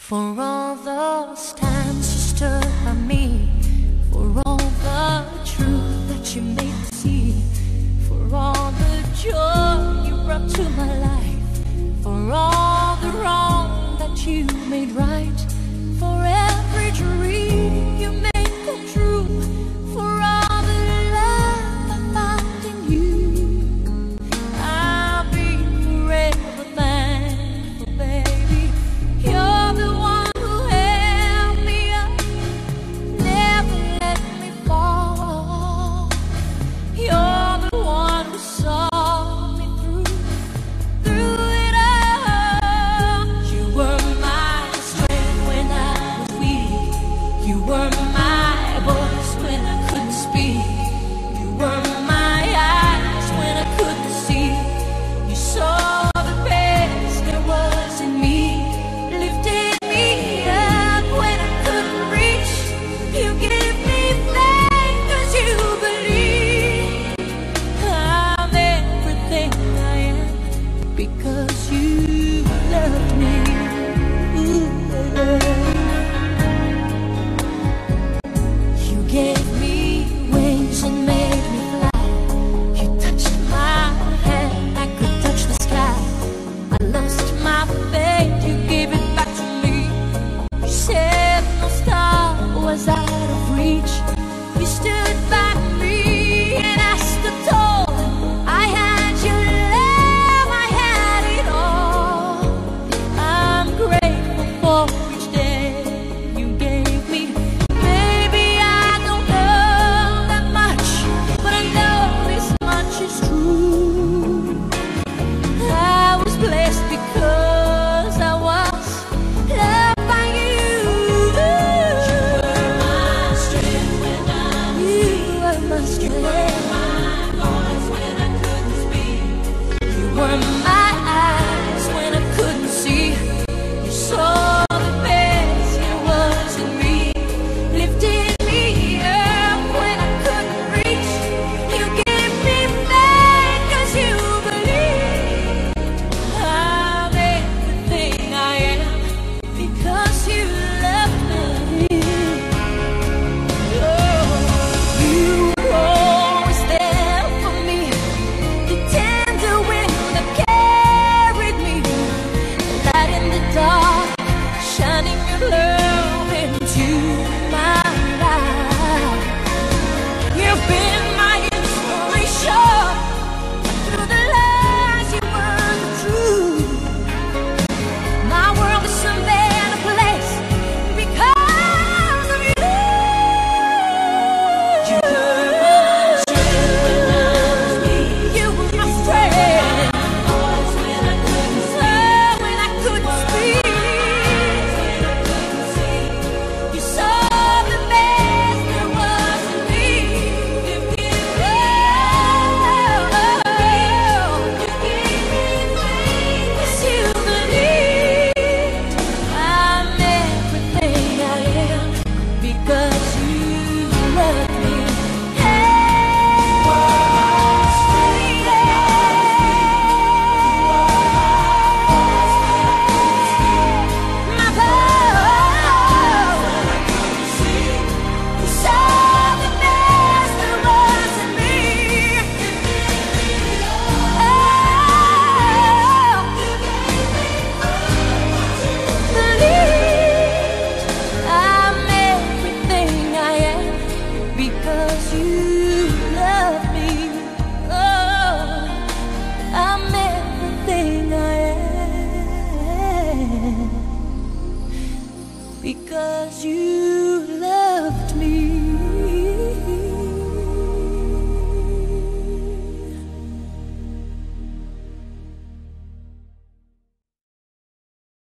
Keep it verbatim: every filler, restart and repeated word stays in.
For all those times you stood by me, for all the truth that you made me see, for all the joy you brought to my life, for all the wrong that you made right, for every dream you made come true, for all the love I found in you, I'll be forever thankful, baby. You're the one who held me up, never let me fall. You're the one who saw me through, through it all. You were my strength when I was weak. You were my voice when I couldn't speak. You were my eyes when I couldn't see. You saw the best there was in me, lifted me up when I couldn't reach. You gave me faith 'cause you believe I'm everything I am because you loved me. Ooh, you gave me wings and made me fly. You touched my hand, I could touch the sky. I lost my faith, you gave it back to me. You said no star was out of reach. You stood by me and I stood tall. I had your love, I had it all. I'm grateful for each day you gave me. Maybe I don't know that much, but I know this much is true. I was blessed because I was loved by you. You were my strength when I was weak. You were my strength. You were my voice when I couldn't speak. You were my eyes when I couldn't see. You saw the best there was in me, lifted me up when I couldn't reach. You gave me faith 'cause you believed I'm everything I am because you loved me. Oh, you were always there for me, the tender wind that carried me, light in the dark, shining your love into my life. You've been my inspiration through the lies you weren't true. My world is a better place because of you. You were my strength when I was weak. You were my strength. Voice when I couldn't speak. When I couldn't speak. You saw the best there was in me. You gave me faith 'cause you believed I'm everything I am because you love me. My love, you saw the best there was in me. Believed I'm everything I am because you love me. Oh, I'm everything I am because you